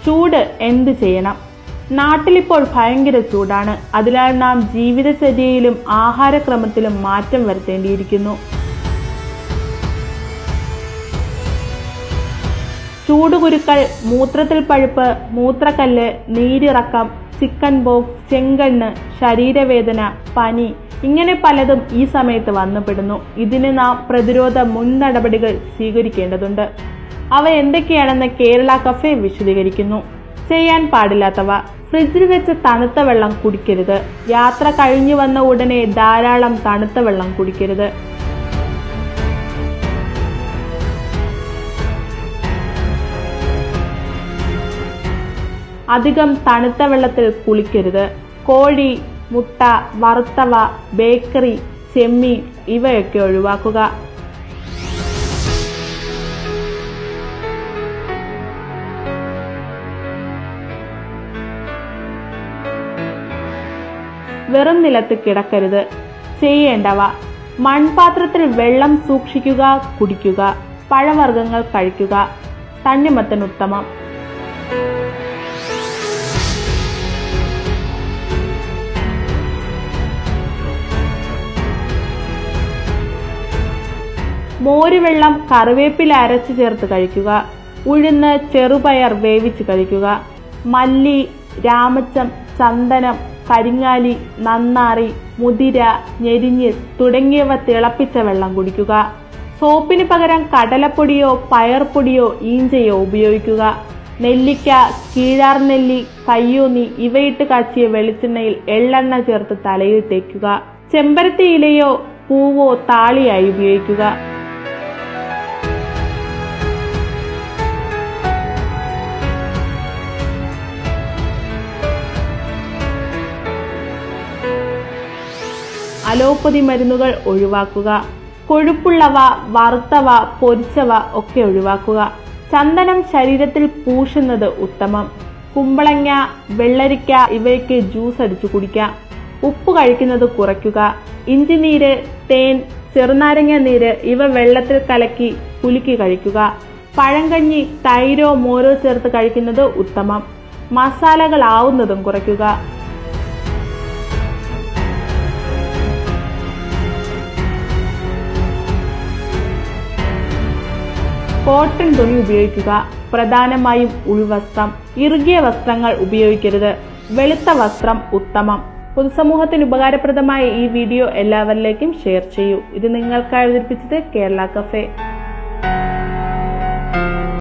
ചൂട് എന്ത് ചെയ്യണം? നാട്ടിലിപ്പോൾ ഭയങ്കര ചൂടാണ്. അതിനാൽ നാം ജീവിതചര്യയിലും ആഹാരക്രമത്തിലും മാറ്റം വരുത്തേണ്ടിയിരിക്കുന്നു. ചൂടുകുരുക്കൾ, മൂത്രത്തിൽ പഴുപ്പ്, മൂത്രക്കല്ല്, നീരിറക്കം, ചിക്കൻ ബോക്സ്, ചെങ്കണ്ണ്, ശരീരവേദന, പനി ഇങ്ങനെ പലതും ഈ സമയത്ത് വന്നുപെടുന്നു. ഇതിന് നാം പ്രതിരോധ മുൻനടപടികൾ സ്വീകരിക്കേണ്ടതുണ്ട്. അവ എന്തൊക്കെയാണെന്ന് കേരള കഫേ വിശദീകരിക്കുന്നു. ചെയ്യാൻ പാടില്ലാത്തവ: ഫ്രിഡ്ജിൽ വെച്ച് തണുത്ത വെള്ളം കുടിക്കരുത്. യാത്ര കഴിഞ്ഞു വന്ന ഉടനെ ധാരാളം തണുത്ത വെള്ളം കുടിക്കരുത്. അധികം തണുത്ത വെള്ളത്തിൽ കുളിക്കരുത്. കോഴി, മുട്ട, വറുത്തവ, ബേക്കറി, ചെമ്മീൻ ഇവയൊക്കെ ഒഴിവാക്കുക. വെറും നിലത്ത് കിടക്കരുത്. ചെയ്യേണ്ടവ: മൺപാത്രത്തിൽ വെള്ളം സൂക്ഷിക്കുക, കുടിക്കുക. പഴവർഗ്ഗങ്ങൾ കഴിക്കുക. തണ്ണിമത്തൻ ഉത്തമം. മോരുവെള്ളം കറിവേപ്പില അരച്ചു ചേർത്ത് കഴിക്കുക. ഉഴുന്ന്, ചെറുപയർ വേവിച്ച് കഴിക്കുക. മല്ലി, രാമച്ചം, ചന്ദനം, കരിങ്ങാലി, നന്നാറി, മുതിര, ഞെരിഞ്ഞ് തുടങ്ങിയവ തിളപ്പിച്ച വെള്ളം കുടിക്കുക. സോപ്പിന് പകരം കടലപ്പൊടിയോ പയർപ്പൊടിയോ ഈഞ്ചയോ ഉപയോഗിക്കുക. നെല്ലിക്ക, കീഴാർനെല്ലി, കയ്യൂന്നി ഇവയിട്ട് കാച്ചിയ വെളിച്ചെണ്ണയിൽ എള്ളെണ്ണ ചേർത്ത് തലയിൽ തേക്കുക. ചെമ്പരത്തി ഇലയോ പൂവോ താളിയായി ഉപയോഗിക്കുക. അലോപ്പതി മരുന്നുകൾ ഒഴിവാക്കുക. കൊഴുപ്പുള്ളവ, വറുത്തവ, പൊരിച്ചവ ഒക്കെ ഒഴിവാക്കുക. ചന്ദനം ശരീരത്തിൽ പൂശുന്നത് ഉത്തമം. കുമ്പളങ്ങ, വെള്ളരിക്ക ഇവയ്ക്ക് ജ്യൂസ് അടിച്ചു കുടിക്കാം. ഉപ്പ് കഴിക്കുന്നത് കുറയ്ക്കുക. ഇഞ്ചിനീര്, തേൻ, ചെറുനാരങ്ങ നീര് ഇവ വെള്ളത്തിൽ കലക്കി കുലുക്കി കഴിക്കുക. പഴങ്കഞ്ഞി, തൈരോ മോരോ ചേർത്ത് കഴിക്കുന്നത് ഉത്തമം. മസാലകളാവുന്നതും കുറയ്ക്കുക. കോട്ടൺ തുണി ഉപയോഗിക്കുക. പ്രധാനമായും ഉൾവസ്ത്രം. ഇറുകിയ വസ്ത്രങ്ങൾ ഉപയോഗിക്കരുത്. വെളുത്ത വസ്ത്രം ഉത്തമം. പൊതുസമൂഹത്തിന് ഉപകാരപ്രദമായ ഈ വീഡിയോ എല്ലാവരിലേക്കും ഷെയർ ചെയ്യൂ. ഇത് നിങ്ങൾക്കായി അവതരിപ്പിച്ചത് കേരള കഫേ.